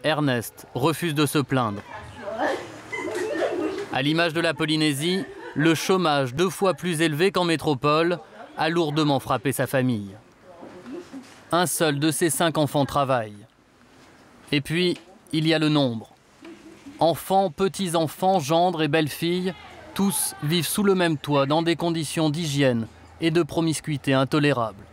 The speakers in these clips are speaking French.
Ernest refuse de se plaindre. À l'image de la Polynésie, le chômage 2 fois plus élevé qu'en métropole a lourdement frappé sa famille. Un seul de ses 5 enfants travaille. Et puis, il y a le nombre. Enfants, petits-enfants, gendres et belles-filles, tous vivent sous le même toit dans des conditions d'hygiène et de promiscuité intolérables.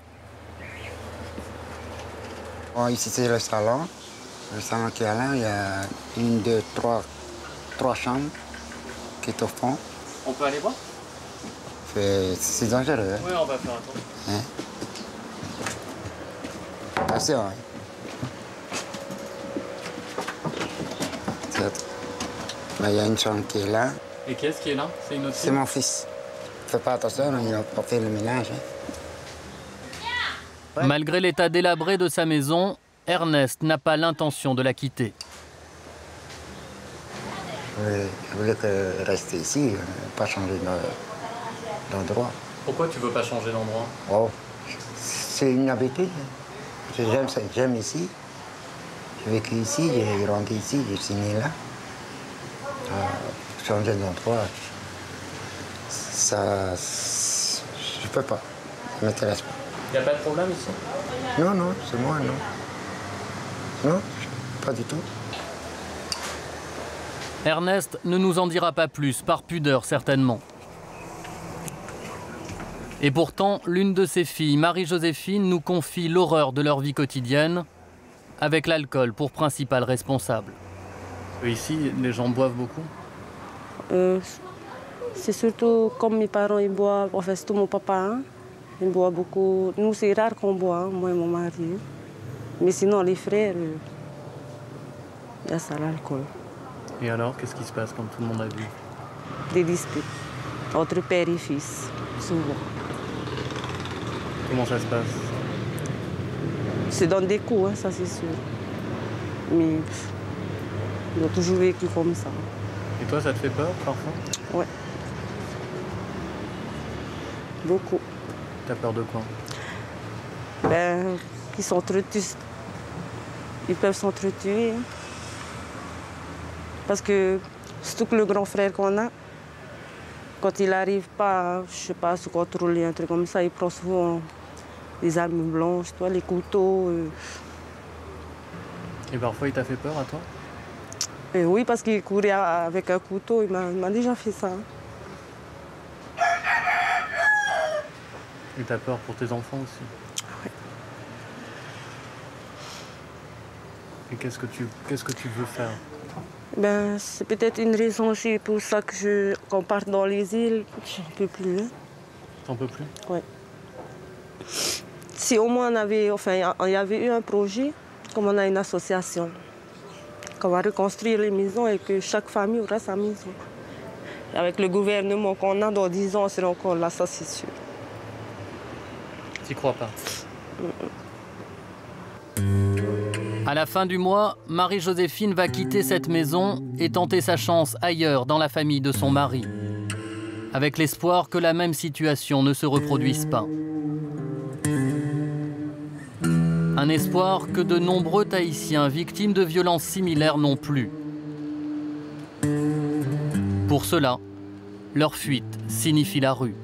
Bon, ici, c'est le salon. Le salon qui est là, il y a 1, 2, 3 chambres qui est au fond. On peut aller voir? C'est dangereux. Oui, on va faire attention. Hein? Attention. Hein? Il y a une chambre qui est là. Et qu'est-ce qui est là? C'est une autre C'est mon fils. Fais pas attention, il n'a pas fait le ménage. Hein? Malgré l'état délabré de sa maison, Ernest n'a pas l'intention de la quitter. Je voulais rester ici, pas changer d'endroit. Pourquoi tu veux pas changer d'endroit? Oh, c'est une habitude. J'aime ici. J'ai vécu ici, j'ai grandi ici, j'ai signé là. Changer d'endroit, ça, je peux pas. Ça m'intéresse pas. Il n'y a pas de problème ici? Non, non, c'est moi, non. Non, pas du tout. Ernest ne nous en dira pas plus, par pudeur certainement. Et pourtant, l'une de ses filles, Marie-Joséphine, nous confie l'horreur de leur vie quotidienne, avec l'alcool pour principal responsable. Ici, les gens boivent beaucoup? C'est surtout comme mes parents ils boivent, enfin surtout mon papa, hein, il boit beaucoup. Nous c'est rare qu'on boit, hein, moi et mon mari. Mais sinon les frères, il y a ça l'alcool. Et alors, qu'est-ce qui se passe comme tout le monde a vu? Des disputes entre père et fils, souvent. Comment ça se passe? C'est dans des coups, hein, ça c'est sûr. Mais ils ont toujours vécu comme ça. Et toi, ça te fait peur parfois? Ouais. Beaucoup. T'as peur de quoi? Ben, qu'ils s'entretuent. Ils peuvent s'entretuer. Parce que, surtout que le grand frère qu'on a, quand il n'arrive pas, je sais pas, à se contrôler, un truc comme ça, il prend souvent des armes blanches, toi, les couteaux. Et parfois, il t'a fait peur à toi? Et oui, parce qu'il courait avec un couteau, il m'a déjà fait ça. Et t'as peur pour tes enfants aussi? Oui. Et qu'est-ce que tu veux faire? Ben, c'est peut-être une raison aussi pour ça que qu'on parte dans les îles, j'en peux plus. Hein. T'en peux plus? Oui. Si au moins il y avait eu un projet, comme on a une association, qu'on va reconstruire les maisons et que chaque famille aura sa maison. Et avec le gouvernement qu'on a, dans 10 ans, on sera encore là, ça c'est sûr. T'y crois pas? À la fin du mois, Marie-Joséphine va quitter cette maison et tenter sa chance ailleurs dans la famille de son mari, avec l'espoir que la même situation ne se reproduise pas. Un espoir que de nombreux Tahitiens victimes de violences similaires n'ont plus. Pour cela, leur fuite signifie la rue.